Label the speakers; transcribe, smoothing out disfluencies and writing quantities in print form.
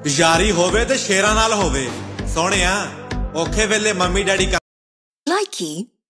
Speaker 1: यारी होवे ते शेरां नाल होवे सोहणिया औखे वेले मम्मी डैडी
Speaker 2: Likey